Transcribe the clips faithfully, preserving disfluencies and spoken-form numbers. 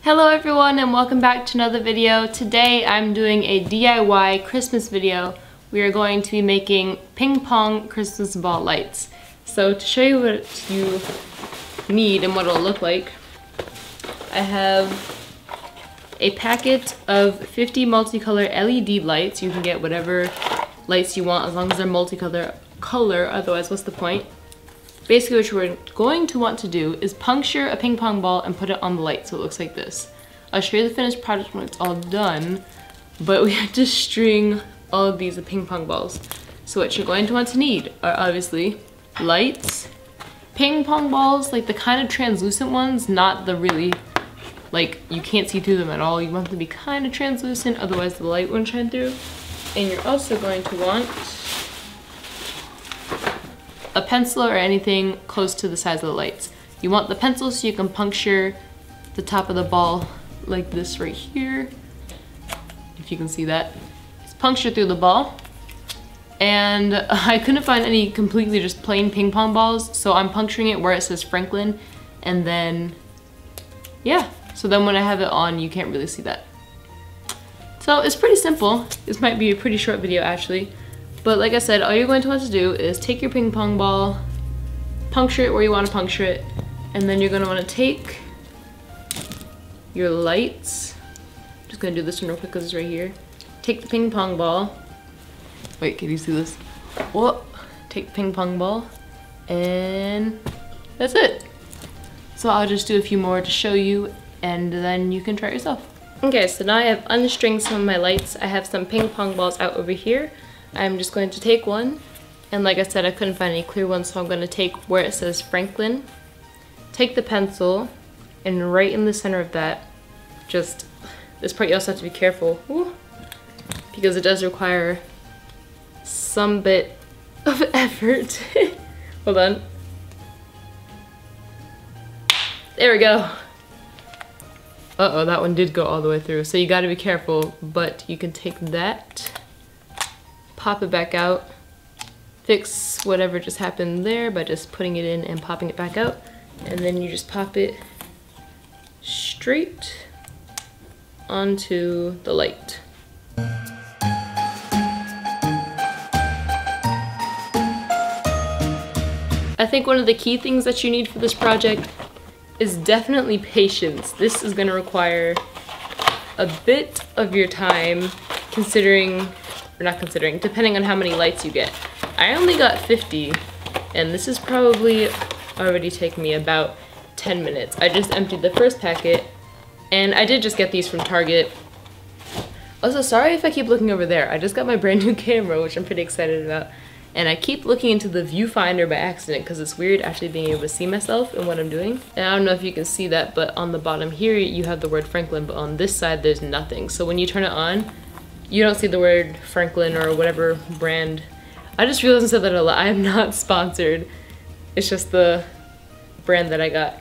Hello everyone and welcome back to another video. Today I'm doing a D I Y Christmas video. We are going to be making ping pong Christmas ball lights. So to show you what you need and what it'll look like, I have a packet of fifty multicolor L E D lights. You can get whatever lights you want as long as they're multicolor, color, otherwise what's the point? Basically what you're going to want to do is puncture a ping pong ball and put it on the light so it looks like this. I'll show you the finished product when it's all done, but we have to string all of these ping pong balls. So what you're going to want to need are obviously lights, ping pong balls, like the kind of translucent ones, not the really, like you can't see through them at all. You want them to be kind of translucent, otherwise the light won't shine through. And you're also going to want a pencil or anything close to the size of the lights. You want the pencil so you can puncture the top of the ball like this right here. If you can see that. It's puncture through the ball. And I couldn't find any completely just plain ping pong balls, so I'm puncturing it where it says Franklin. And then, yeah. So then when I have it on, you can't really see that. So it's pretty simple. This might be a pretty short video actually. But like I said, all you're going to want to do is take your ping pong ball, puncture it where you want to puncture it, and then you're going to want to take your lights. I'm just going to do this one real quick because it's right here. Take the ping pong ball. Wait, can you see this? Whoa. Take the ping pong ball, and that's it. So I'll just do a few more to show you, and then you can try it yourself. Okay, so now I have unstringed some of my lights. I have some ping pong balls out over here. I'm just going to take one, and like I said, I couldn't find any clear ones, so I'm going to take where it says Franklin, take the pencil, and right in the center of that, just, this part you also have to be careful, woo, because it does require some bit of effort. Hold on. There we go. Uh-oh, that one did go all the way through, so you gotta be careful, but you can take that, pop it back out, fix whatever just happened there by just putting it in and popping it back out, and then you just pop it straight onto the light. I think one of the key things that you need for this project is definitely patience. This is going to require a bit of your time, considering or not considering, depending on how many lights you get. I only got fifty, and this is probably already taking me about ten minutes. I just emptied the first packet, and I did just get these from Target. Also, sorry if I keep looking over there. I just got my brand new camera, which I'm pretty excited about, and I keep looking into the viewfinder by accident because it's weird actually being able to see myself and what I'm doing. And I don't know if you can see that, but on the bottom here you have the word Franklin, but on this side there's nothing. So when you turn it on, you don't see the word Franklin or whatever brand. I just realized I said that a lot. I am not sponsored. It's just the brand that I got.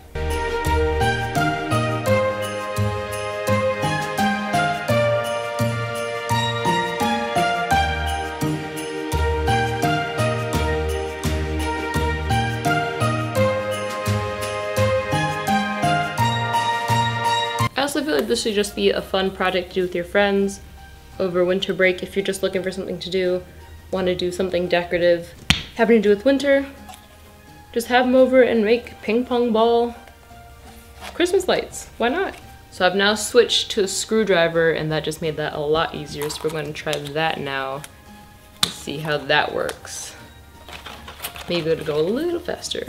I also feel like this should just be a fun project to do with your friends over winter break. If you're just looking for something to do, want to do something decorative, having to do with winter, just have them over and make ping pong ball Christmas lights. Why not? So I've now switched to a screwdriver, and that just made that a lot easier. So we're going to try that now and see how that works. Maybe it'll go a little faster.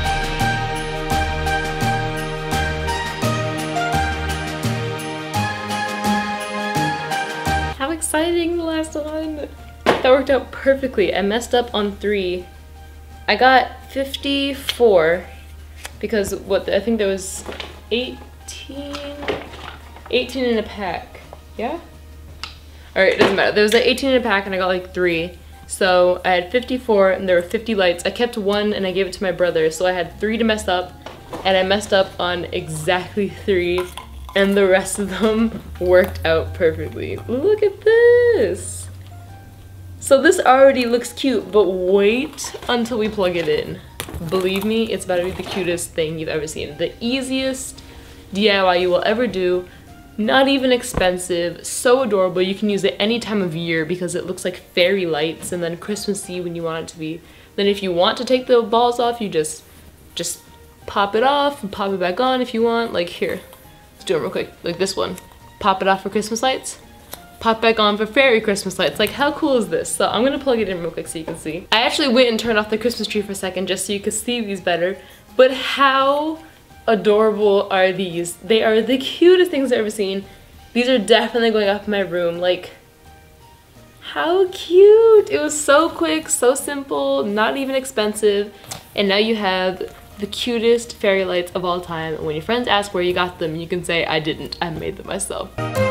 Exciting, the last one. That worked out perfectly. I messed up on three. I got fifty-four because what the, I think there was eighteen, eighteen in a pack. Yeah? Alright, it doesn't matter. There was like eighteen in a pack and I got like three. So I had fifty-four and there were fifty lights. I kept one and I gave it to my brother. So I had three to mess up, and I messed up on exactly three. And the rest of them worked out perfectly. Look at this. So this already looks cute, but wait until we plug it in. Believe me, it's about to be the cutest thing you've ever seen. The easiest D I Y you will ever do. Not even expensive, so adorable. You can use it any time of year because it looks like fairy lights, and then Christmassy when you want it to be. Then if you want to take the balls off, you just just pop it off and pop it back on if you want. Like here, let's do it real quick. Like this one. Pop it off for Christmas lights, pop back on for fairy Christmas lights. Like how cool is this? So I'm gonna plug it in real quick so you can see. I actually went and turned off the Christmas tree for a second just so you could see these better. But how adorable are these? They are the cutest things I've ever seen. These are definitely going up in my room. Like, how cute! It was so quick, so simple, not even expensive, and now you have the cutest fairy lights of all time. And when your friends ask where you got them, you can say, I didn't, I made them myself.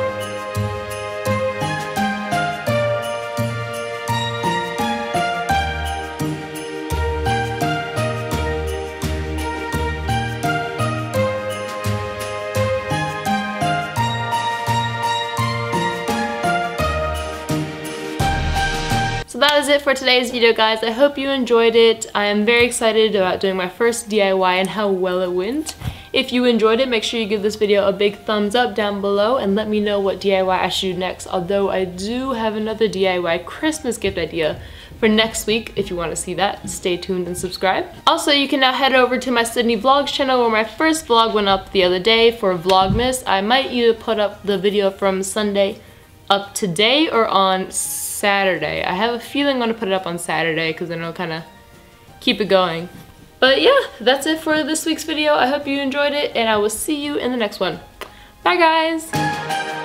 So that is it for today's video, guys. I hope you enjoyed it. I am very excited about doing my first D I Y and how well it went. If you enjoyed it, make sure you give this video a big thumbs up down below and let me know what D I Y I should do next, although I do have another D I Y Christmas gift idea for next week. If you want to see that, stay tuned and subscribe. Also, you can now head over to my Sydney Vlogs channel where my first vlog went up the other day for Vlogmas. I might either put up the video from Sunday up today or on Saturday. I have a feeling I'm gonna put it up on Saturday because then it'll kind of keep it going. But yeah, that's it for this week's video. I hope you enjoyed it and I will see you in the next one. Bye guys!